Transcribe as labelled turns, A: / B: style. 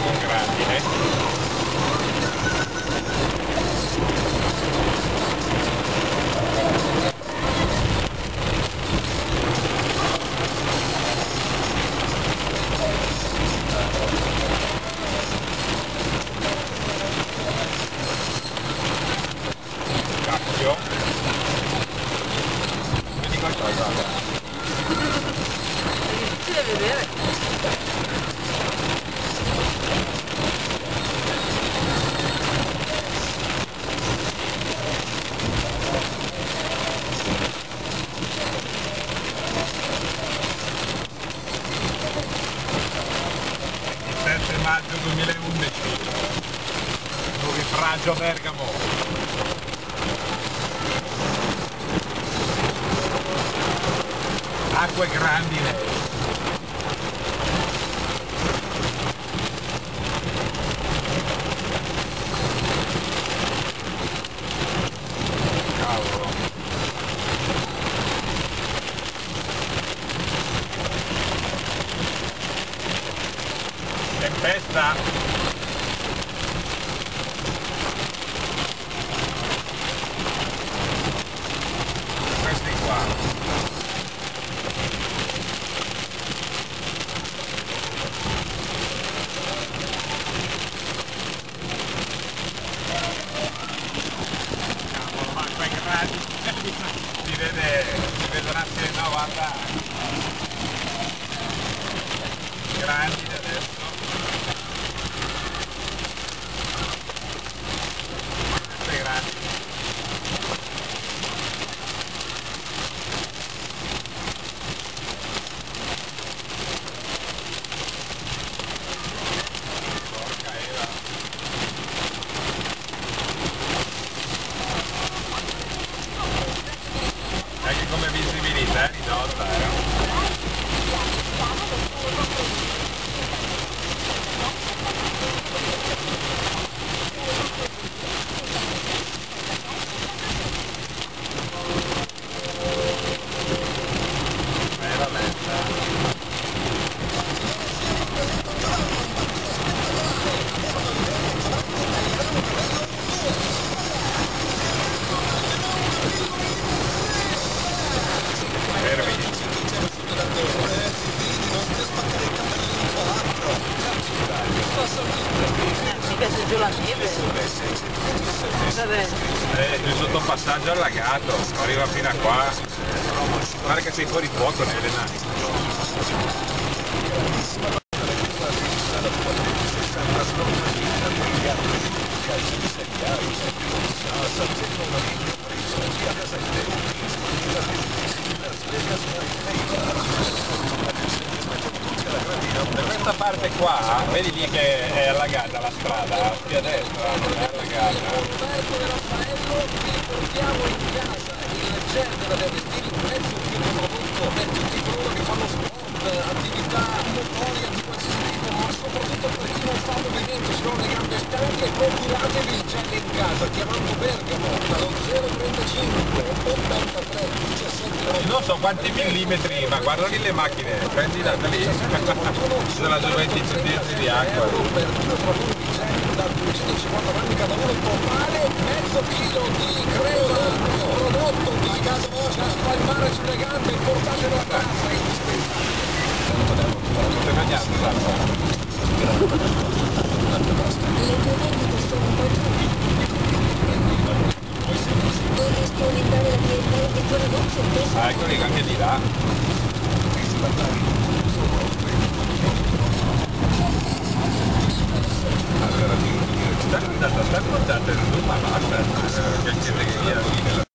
A: con grandine. Cacchio. Vedi qualcosa?
B: È difficile vedere.
A: Il 7 maggio 2011, nubifragio Bergamo. Acque grandine. Cavolo. Tempesta. Questi qua. Si vedrà se no, guarda, grandi adesso, queste grandi. Porca Eva. Anche come visibilità è ridotta, veramente.
B: Si vede giù la neve.
A: Il sottopassaggio allagato, arriva fino a qua. Guarda che sei fuori fuoco, Elena. Da questa parte qua, vedi lì che è allagata la strada, qui a destra non è allagata.
C: Roberto e Raffaello vi portiamo in casa il Cerdera del Destino, un prezzo più prodotto per tutti coloro che fanno sport, attività motoria di qualsiasi tipo, ma soprattutto per chi non fa movimento, se non le gambe stanche, procuratevi il gel in casa chiamando Bergamo allo 035 83 17
A: Non so quanti millimetri, ma guarda lì le macchine, prendi da lì, sono giù 20 cm di acqua.
C: per due produtti gel da 250 grammi cada uno, totale mezzo chilo di crema prodotto di casa vostra, spalmare sulle gambe, portatelo a casa, è indispensabile.
A: Stai mangiando l'acqua?
D: Le tue vendite sono un po' giù. Dovresti aumentare la clientela del tuo negozio e
A: Ah, eccoli anche di là. Allora, sta portando il ma basta, che via.